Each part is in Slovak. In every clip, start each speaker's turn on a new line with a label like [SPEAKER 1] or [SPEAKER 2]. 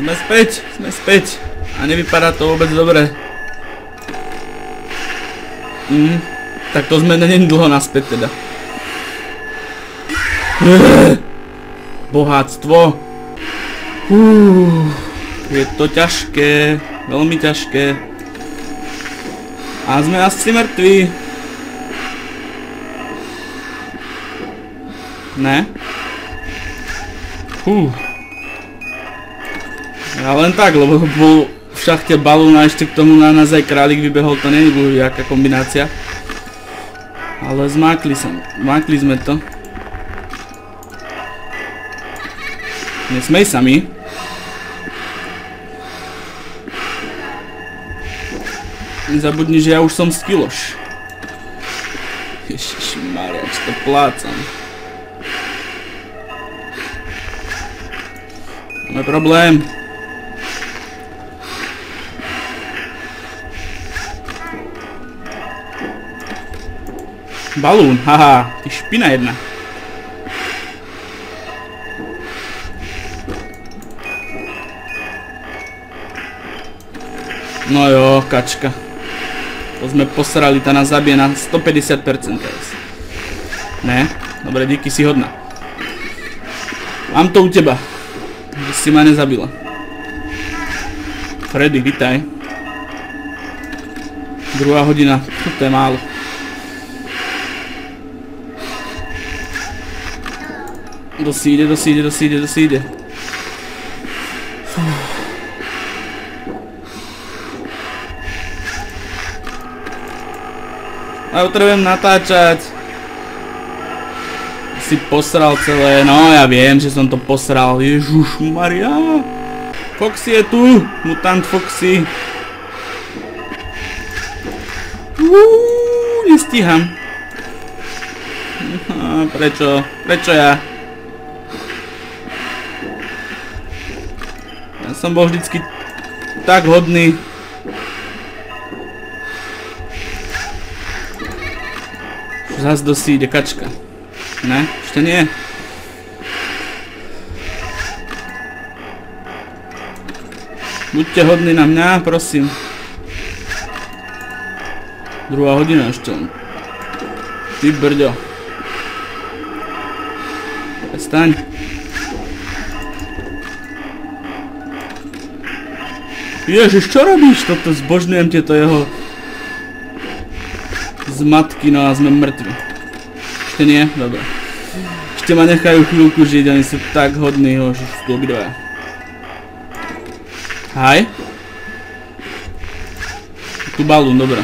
[SPEAKER 1] Sme späť. A nevypadá to vôbec dobre. Tak to sme není dlho naspäť teda. Bohatstvo. Je to ťažké, veľmi ťažké. A sme asi mŕtvi. Ne? Ja len tak, lebo bol v šachte balón a ešte k tomu na nás aj králik vybehol, to nie je jaká kombinácia. Ale zmákli sme to. Nesmej sa mi. Nezabudni, že ja už som skilloš. Ježišmaria, čo to plácam. Máme problém. Balún, haha, ty špina jedna. No jo, kačka. To sme posrali, tá nás zabije na 150% teraz. Ne? Dobre, díky, si hodná. Mám to u teba. Že si ma nezabila. Freddy, vitaj. 2. hodina, to je málo. Dosíde. A potrebujem natáčať. Si posral celé, no ja viem, že som to posral. Ježušmaria. Foxy je tu, mutant Foxy. Nestíham. Prečo ja? Ja som bol vždycky tak hodný. Zas dosíde kačka. Ne, ešte nie. Buďte hodní na mňa, prosím. 2. hodina ešte. Ty brďo. Prestaň. Ježiš, čo robíš? Toto zbožňujem tieto jeho zmatky, no a sme mŕtvi. Ešte nie? Dobre. Ešte ma nechajú chvíľku žiť, oni sú tak hodní, že sú tu obidvaja. Haj. Tu balún, dobre.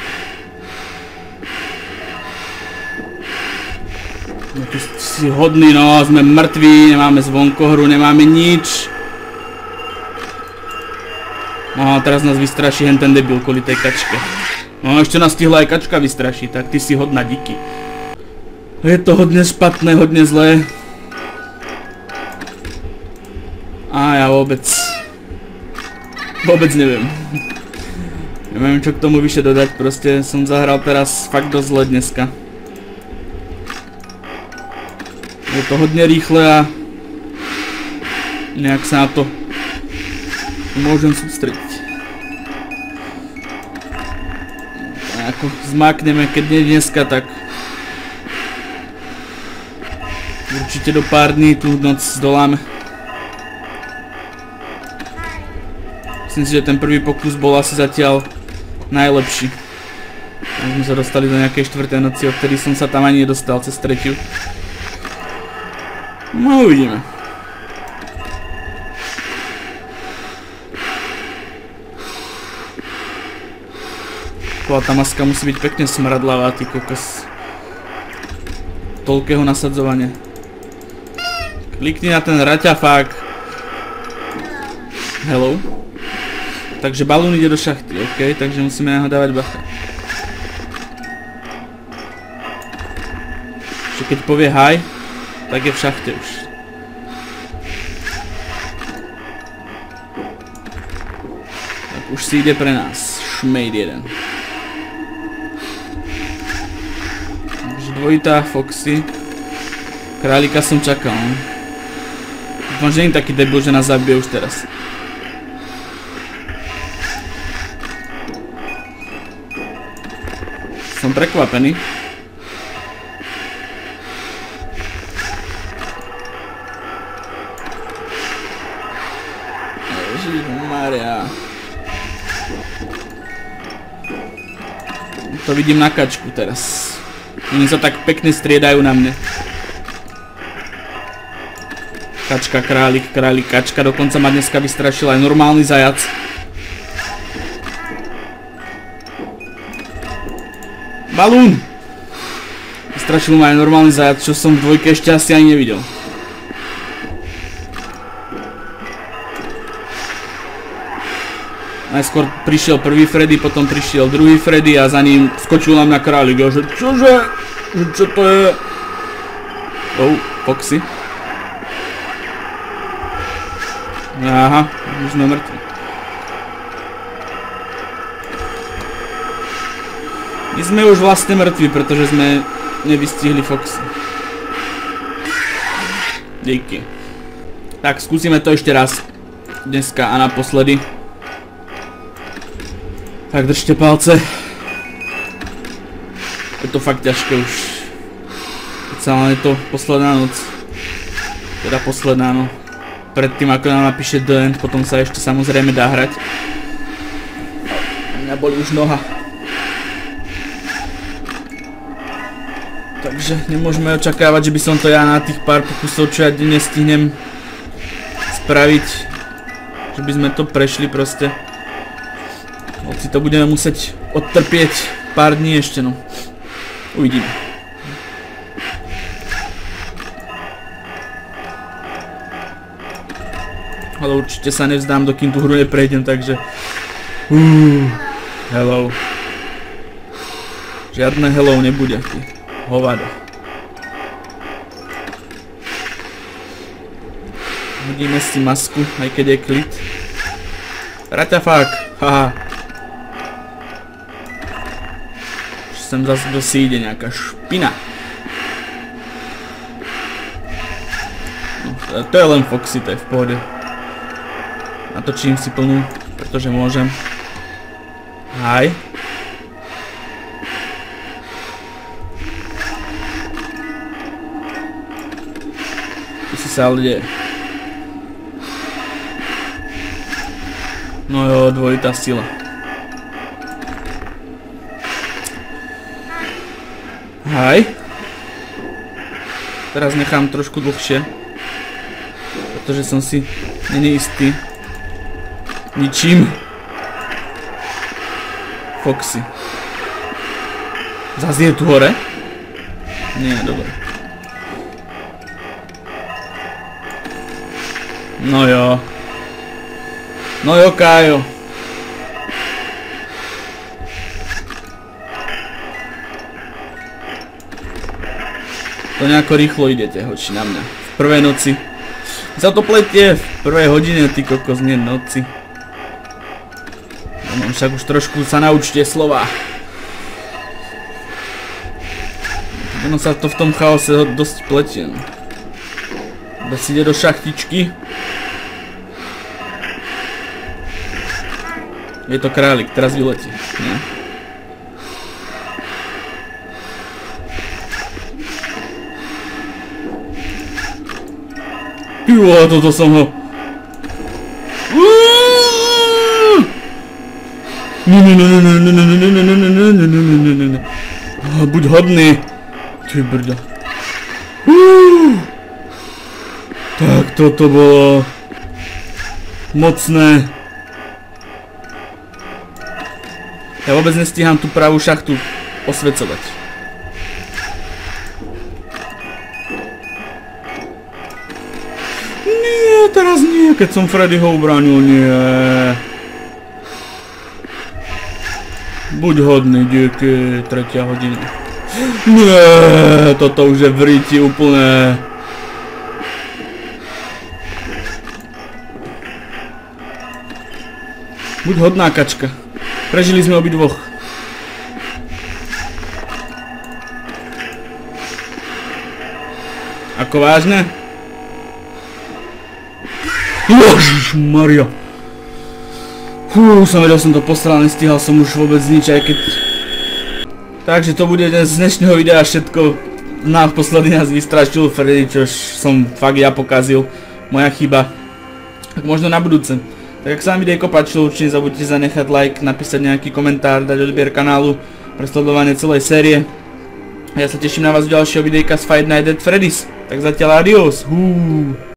[SPEAKER 1] No ty si hodný, no, sme mŕtvi, nemáme zvonkohru, nemáme nič. No a teraz nás vystraší hen ten debil kvôli tej kačke. No ešte nás stihla aj kačka vystrašiť, tak ty si hodná, díky. Je to hodne špatné, hodne zlé. A ja vôbec neviem. Neviem čo k tomu vyššie dodať, proste som zahral teraz fakt dosť zle dneska. Je to hodne rýchle a nejak sa na to môžem sústrediť. Ako zmákneme, keď nie dneska, tak určite do pár dní tú noc zdoláme. Myslím si, že ten prvý pokus bol asi zatiaľ najlepší. Tak sme sa dostali do nejakej 4. noci, o ktorý som sa tam ani nedostal cez 3. No uvidíme. Tá maska musí byť pekne smradlavá, ty kokos. Toľkého nasadzovania. Klikni na ten raťafák. Hello. Takže balón ide do šachty, ok? Takže musíme na ho dávať bacha. Ešte keď povie hi, tak je v šachte už. Tak už si ide pre nás. Šmejd jeden. Dvojitá Foxy. Králika som čakal. Dúfam, že nie je taký debil, že nás zabije už teraz. Som prekvapený. Ježišmaria. To vidím na kačku teraz. Oni sa tak pekne striedajú na mne. Kačka, králik, králik, kačka. Dokonca ma dneska vystrašil aj normálny zajac. Balún! Vystrašil ma aj normálny zajac, čo som v dvojke ešte asi ani nevidel. Najskôr prišiel prvý Freddy, potom prišiel druhý Freddy a za ním skočil na mňa králik. A že čože? Čo to je? Oh, Foxy. Aha, už sme mŕtvi. My sme už vlastne mŕtvi, pretože sme nevystihli Foxy. Díky. Tak, skúsime to ešte raz. Dneska a naposledy. Tak, držte palce. Je to fakt ťažké už. Celá je to posledná noc. Teda posledná, no. Predtým ako nám napíše The End, potom sa ešte samozrejme dá hrať. Mňa boli už noha. Takže nemôžeme očakávať, že by som to ja na tých pár pokusov, čo ja dnes nestihnem spraviť. Že by sme to prešli proste. Hoci to budeme musieť odtrpieť pár dní ešte, no. Uvidíme. Ale určite sa nevzdám, dokým tú hru neprejdem, takže... Hello. Žiadne hello nebude, ty hovado. Hodíme si masku, aj keď je klid. Raťafák, haha. Už sem zase dosí ide nejaká špina. No, to je len Foxy, to je v pohode. Natočím si plnú, pretože môžem. Haj. Ty si sa ale deje. No jo, dvojitá sila. Haj. Teraz nechám trošku dlhšie. Pretože som si neistý ničím. Foxy. Zas je tu hore? Nie, dobre. No jo. No jo, Kájo. To nejako rýchlo idete, hoči na mňa. V prvej noci. Sa to pletie v prvej hodine, ty kokos, nie noci. No však už trošku sa naučte slova. Ono sa to v tom chaose dosť pletie. Dá si ide do šachtičky. Je to králik, teraz vyletí. Nie? Juha, toto som ho... Buď hodný. Ty brďa. Tak toto bolo... mocné. Ja vôbec nestíham tú pravú šachtu osvecovať. Nie, teraz nie, keď som Freddyho ubránil, nie. Buď hodný, díky, 3. hodina. Nie, toto už je v ríti úplné. Buď hodná, kačka. Prežili sme obidvoch. Ako vážne? Ježišmaria. Fú, som vedel, som to posral, nestíhal som už vôbec nič, aj keď... Takže to bude z dnešného videa všetko. Naposledy nás vystrašil Freddy, čož som fakt ja pokazil. Moja chyba. Tak možno na budúce. Tak ak sa vám videjko páčilo, určite nezabudnite zanechať like, napísať nejaký komentár, dať odber kanálu pre sledovanie celej série. Ja sa teším na vás v ďalšieho videjka z Five Nights at Freddy's. Tak zatiaľ adios.